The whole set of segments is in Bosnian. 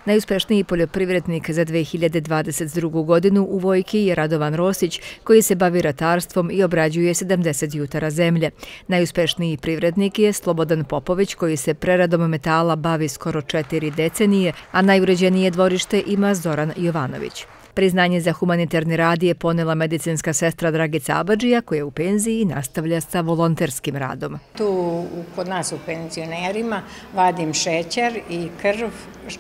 Najuspešniji poljoprivrednik za 2022. godinu u Vojki je Radovan Rosić, koji se bavi ratarstvom i obrađuje 70 jutara zemlje. Najuspešniji privrednik je Slobodan Popović, koji se preradom metala bavi skoro 4 decenije, a najuređenije dvorište ima Zoran Jovanović. Priznanje za humanitarni rad je ponela medicinska sestra Dragica Abadžija, koja je u penziji i nastavlja sa volonterskim radom. Tu kod nas u penzionerima vadim šećer i krv,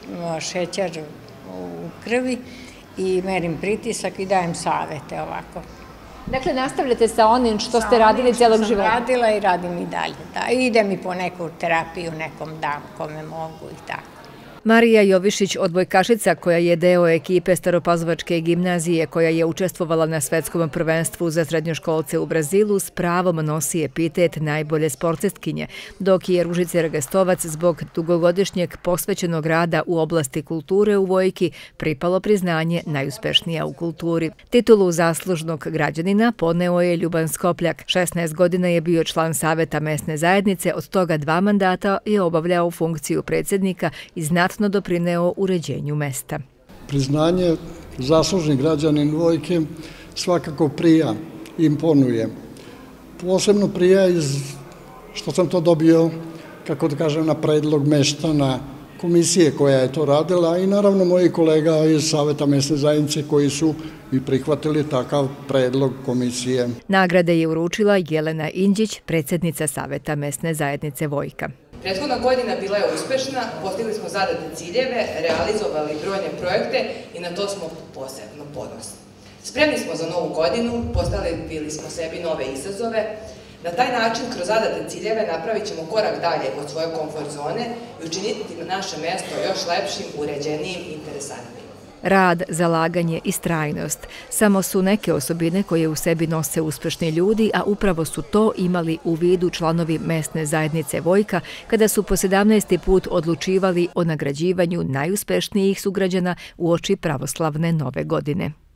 šećer u krvi i merim pritisak i dajem savete ovako. Dakle, nastavljate sa onim što ste radili cijelog života? Sam radila i radim i dalje. Idem i po neku terapiju, nekom dam kome mogu i tako. Marija Jovišić, odbojkašica koja je deo ekipe Staropazovačke gimnazije koja je učestvovala na svetskom prvenstvu za srednjoškolce u Brazilu, s pravom nosi epitet najbolje sportistkinje, dok je Ružice Ragastovac zbog dugogodišnjeg posvećenog rada u oblasti kulture u Vojki pripalo priznanje najuspešnija u kulturi. Titulu zaslužnog građanina poneo je Ljuban Skopljak. 16 godina je bio član Saveta mesne zajednice, od toga 2 mandata je obavljao funkciju predsjednika i znatno doprineo uređenju mesta. Priznanje zaslužni građanin Vojke svakako prija, imponuje. Posebno prija što sam to dobio, kako da kažem, na predlog meštana komisije koja je to radila i naravno mojih kolega iz Saveta mesne zajednice koji su i prihvatili takav predlog komisije. Nagrade je uručila Jelena Inđić, predsjednica Saveta mesne zajednice Vojka. Prethodna godina bila je uspešna, postigli smo zadate ciljeve, realizovali brojne projekte i na to smo posebno ponosni. Spremni smo za novu godinu, postavili smo sebi nove izazove. Na taj način, kroz zadate ciljeve, napravit ćemo korak dalje od svoje komfort zone i učiniti naše mesto još lepšim, uređenijim i interesantnijim. Rad, zalaganje i strajnost samo su neke osobine koje u sebi nose uspešni ljudi, a upravo su to imali u vidu članovi mesne zajednice Vojka kada su po 17. put odlučivali o nagrađivanju najuspešnijih sugrađana uoči pravoslavne nove godine.